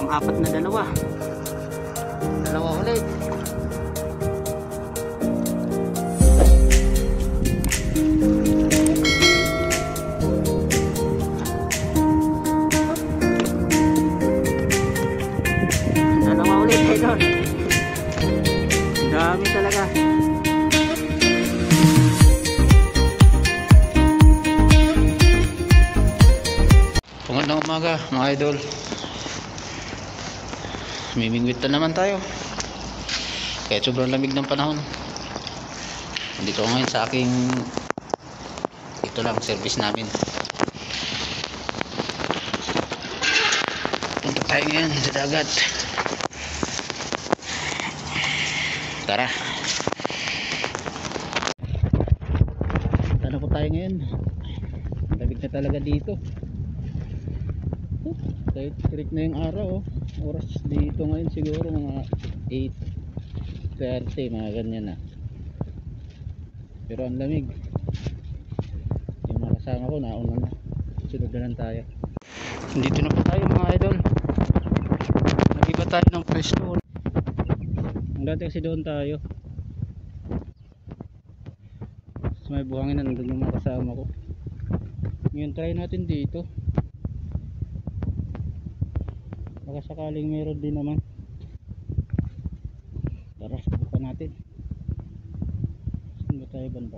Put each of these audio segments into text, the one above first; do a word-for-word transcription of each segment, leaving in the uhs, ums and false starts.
pang-apat na dalawa. Dalawa ulit. Dalawa ulit, idol. Dami talaga. Magandang umaga mga idol. Mimingwit na naman tayo kahit sobrang lamig ng panahon. Dito ngayon sa aking ito lang service namin. Punta tayo ngayon sa dagat. Tara. Punta na po tayo ngayon. Lamig na talaga dito. Kahit trick na yung araw, oh. Oras dito ngayon siguro mga eight thirty, mga ganyan na. Pero ang lamig. Yung mga kasama ko nauna na, sunod na lang tayo. Dito na po tayo mga idol. Nagiba tayo ng pwesto. Ang dati kasi doon tayo sa may buhangin na nandun yung mga kasama ko. Ngayon try natin dito. Baka sakaling meron din naman. Tara, subukan natin. Saan ba tayo banda?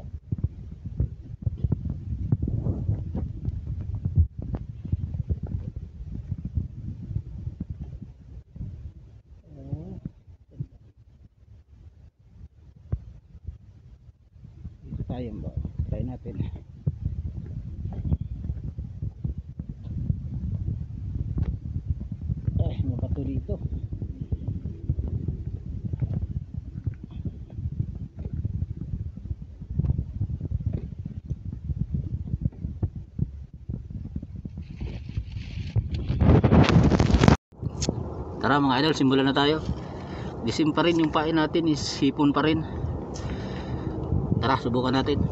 Oh, dito tayo ba? Try natin. Mabato dito. Tara mga idol, simulan na tayo. Disim pa rin yung pain natin, is hipon pa rin. Tara, subukan natin.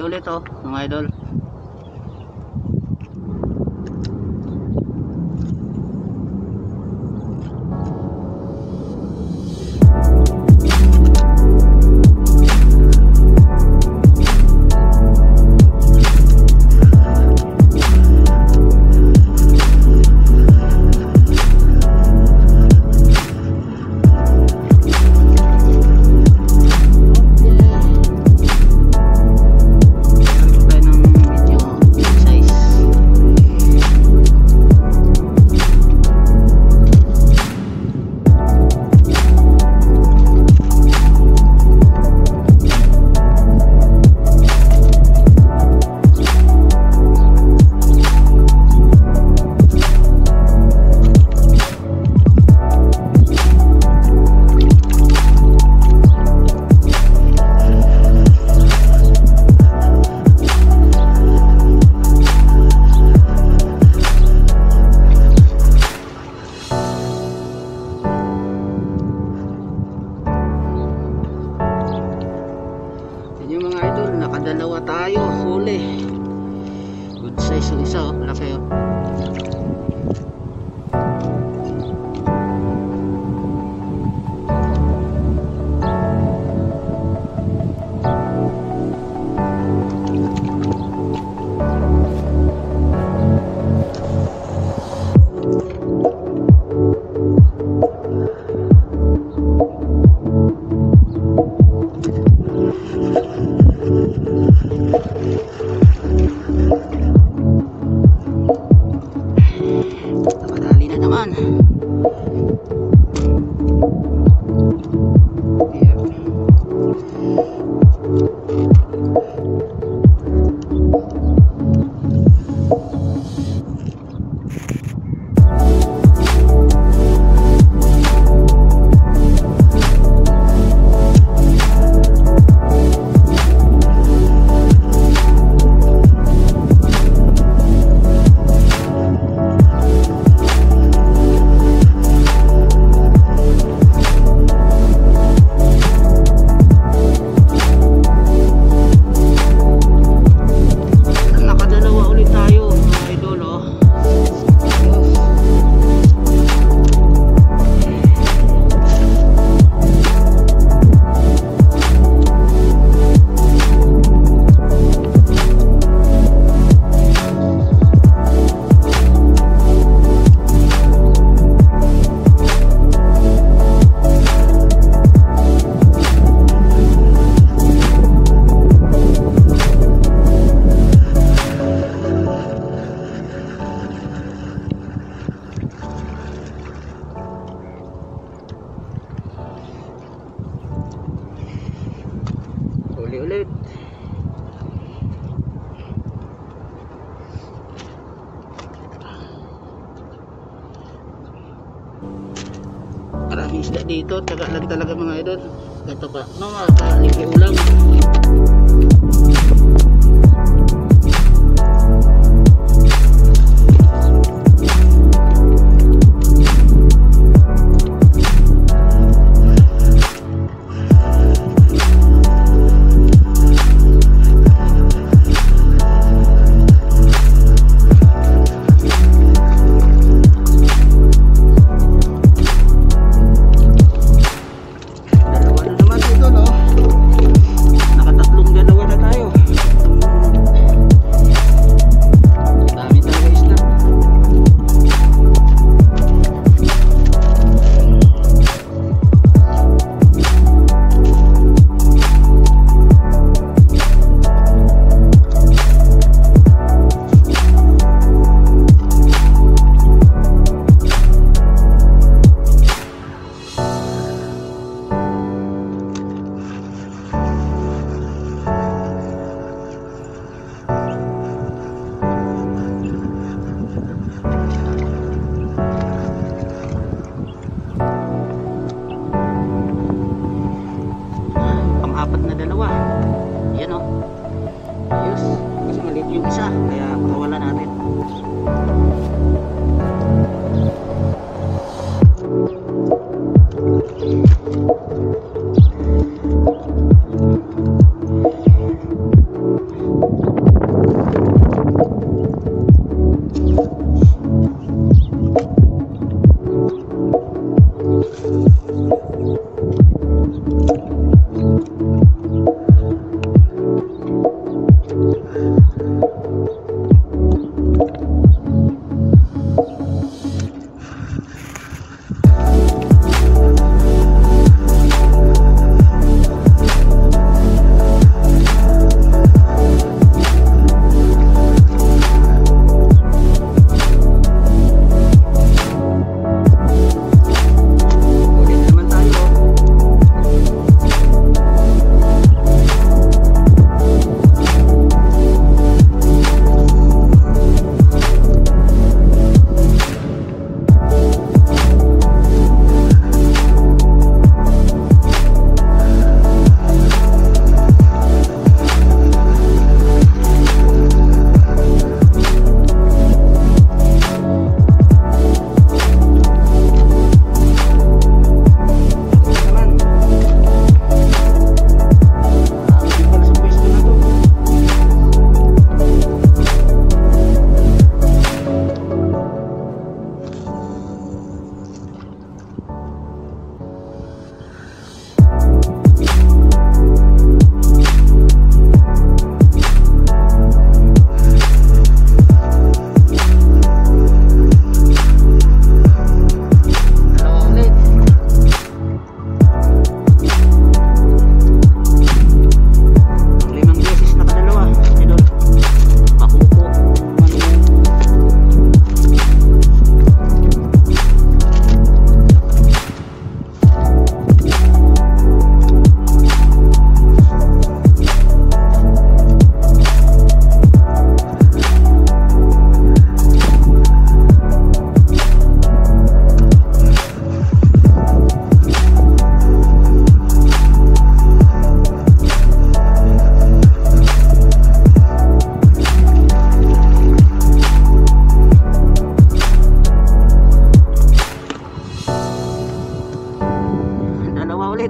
ulit oh mga idol. Yung mga idol, nakadalawa tayo huli. Good size yung isa oh, laki oh. Nakadali na naman. Yeah. Uli ulit. Maraming isda dito, taga lang talaga mga idol. Ito pa, no, makaliki ulam. Nakatatlo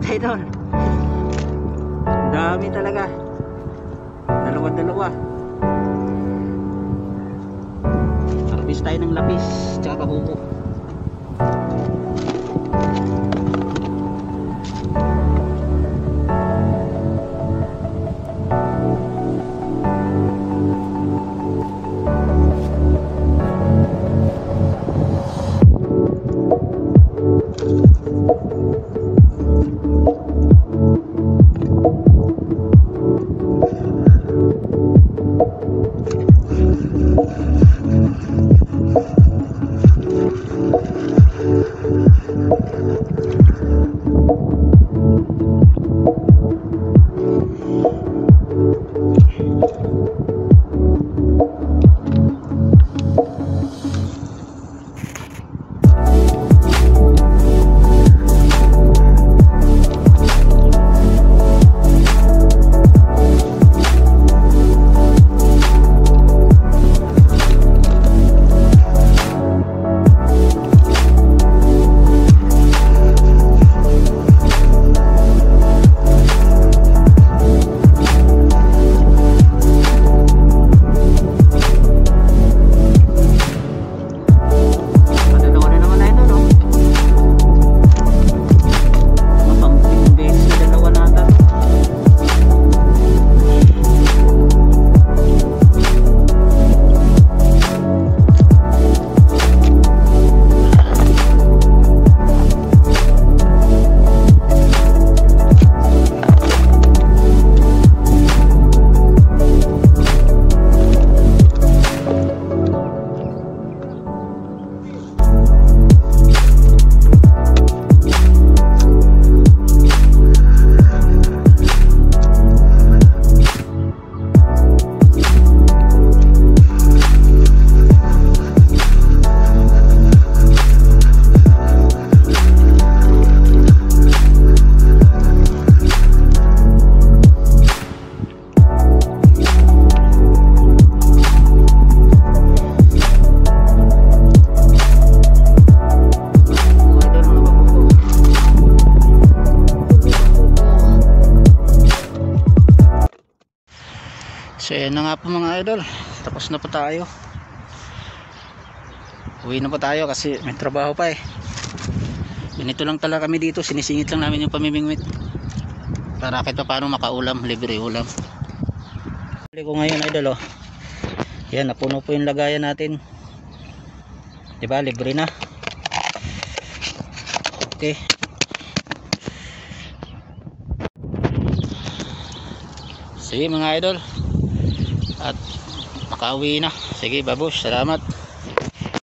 idol. Dami talaga. Dalawa-dalawa. Harvest tayo ng lapis tsaka kabuko. So yan na nga po mga idol, tapos na po tayo. Uwi na po tayo kasi may trabaho pa eh. Ganito lang talaga kami dito, sinisingit lang namin yung pamimingwit para kahit pa paano makaulam, libre ulam. Huli ko ngayon idol oh. Yan, napuno po yung lagayan natin. Diba, libre na. Okay. Sige mga idol, at makauwi na. Sige babush, salamat.